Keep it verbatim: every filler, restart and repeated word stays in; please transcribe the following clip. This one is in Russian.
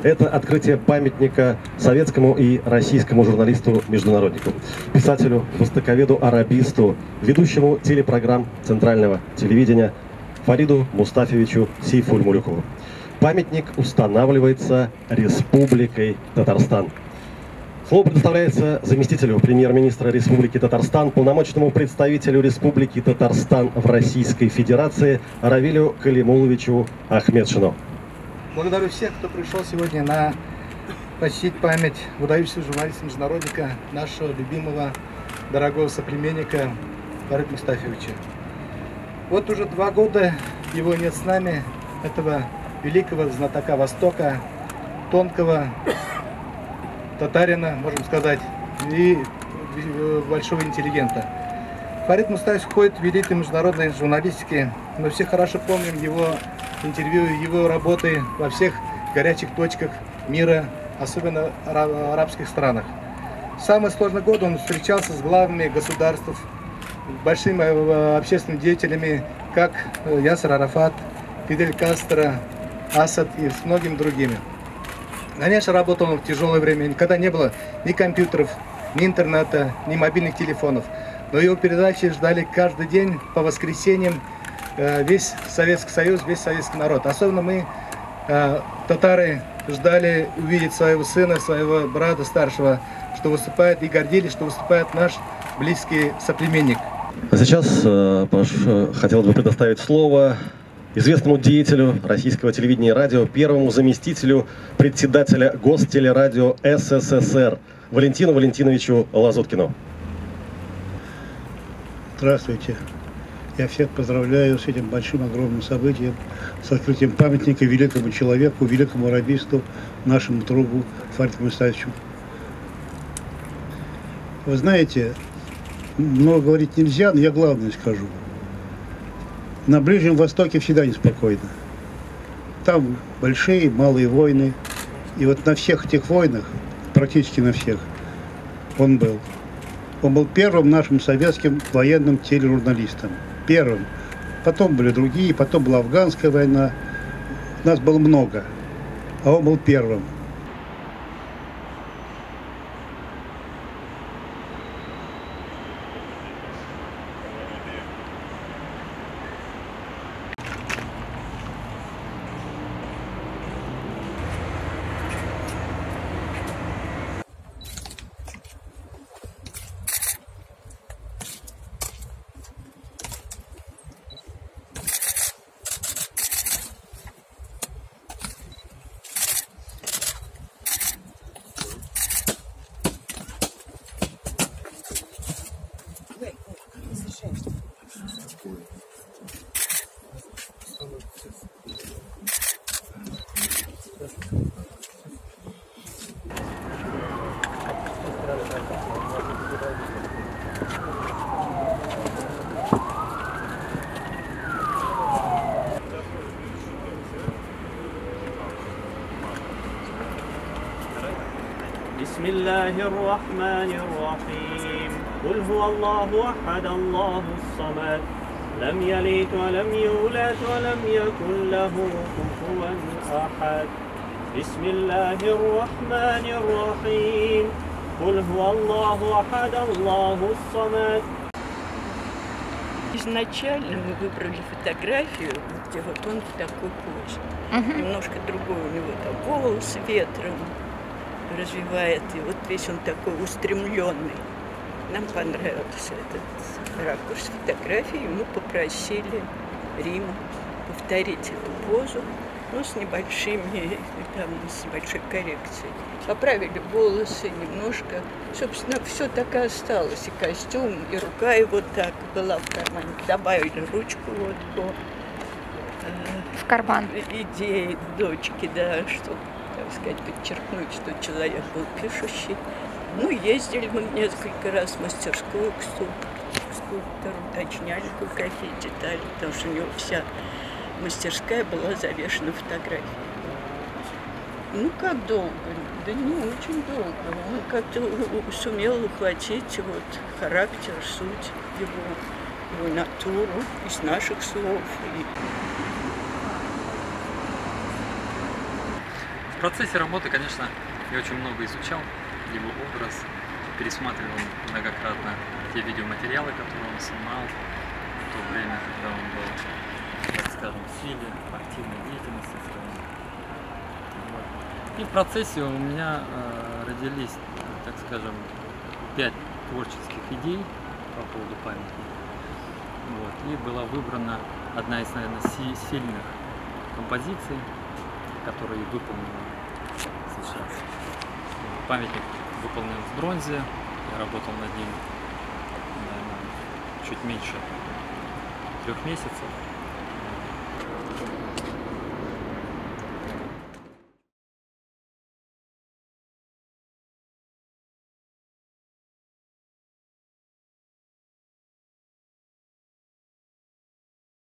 Это открытие памятника советскому и российскому журналисту-международнику, писателю, востоковеду, арабисту, ведущему телепрограмм Центрального телевидения Фариду Мустафьевичу Сейфуль-Мулюкову. Памятник устанавливается Республикой Татарстан. Слово предоставляется заместителю премьер-министра Республики Татарстан, полномочному представителю Республики Татарстан в Российской Федерации Равилю Калимуловичу Ахмедшину. Благодарю всех, кто пришел сегодня на почтить память выдающегося журналиста-международника, нашего любимого, дорогого соплеменника Фарида Мустафьевича. Вот уже два года его нет с нами, этого великого знатока Востока, тонкого татарина, можем сказать, и большого интеллигента. Фарид Мустафьевич входит в элиту международной журналистики. Мы все хорошо помним его интервью, его работы во всех горячих точках мира, особенно в арабских странах. В самые сложные годы он встречался с главами государств, большими общественными деятелями, как Ясер Арафат, Фидель Кастро, Асад и с многими другими. Конечно, работал он в тяжелое время, никогда не было ни компьютеров, ни интернета, ни мобильных телефонов. Но его передачи ждали каждый день по воскресеньям весь Советский Союз, весь советский народ. Особенно мы, татары, ждали увидеть своего сына, своего брата старшего, что выступает, и гордились, что выступает наш близкий соплеменник. А сейчас э, хотелось бы предоставить слово известному деятелю российского телевидения и радио, первому заместителю председателя Гостелерадио СССР Валентину Валентиновичу Лазуткину. Здравствуйте. Я всех поздравляю с этим большим, огромным событием, с открытием памятника великому человеку, великому арабисту, нашему другу Фариду Мустафьевичу. Вы знаете, много говорить нельзя, но я главное скажу. На Ближнем Востоке всегда неспокойно. Там большие, малые войны. И вот на всех этих войнах, практически на всех, он был. Он был первым нашим советским военным тележурналистом. Первым. Потом были другие, потом была афганская война. Нас было много, а он был первым. بسم الله الرحمن الرحيم قل هو الله أحد الله الصمد لم يلد ولم يولد ولم يكن له كفوا أحد بسم الله الرحمن الرحيم قل هو الله أحد الله الصمد. Изначально мы выбрали фотографию, где вот он в такой позе. Uh-huh. Немножко другой у него там волосы ветром развивает, и вот весь он такой устремленный. Нам понравился этот ракурс фотографии, и мы попросили Риму повторить эту позу, но с небольшими, там, с небольшой коррекцией. Поправили волосы немножко, собственно, все так и осталось, и костюм, и рука его так была в кармане. Добавили ручку вот по в карман. Идеи дочки, да, чтобы, так сказать, подчеркнуть, что человек был пишущий. Ну, ездили мы несколько раз в мастерскую к скульптору, уточняли кое-какие детали, потому что у него вся мастерская была завешена фотографией. Ну, как долго? Да не очень долго. Он как-то сумел ухватить вот характер, суть его, его натуру из наших слов. В процессе работы, конечно, я очень много изучал его образ, пересматривал многократно те видеоматериалы, которые он снимал в то время, когда он был, так скажем, в силе активной деятельности своей. Вот. И в процессе у меня э, родились, так скажем, пять творческих идей по поводу памятника. Вот. И была выбрана одна из, наверное, сильных композиций, которые выполнена сейчас. Памятник выполнен в бронзе, я работал над ним, наверное, чуть меньше трех месяцев.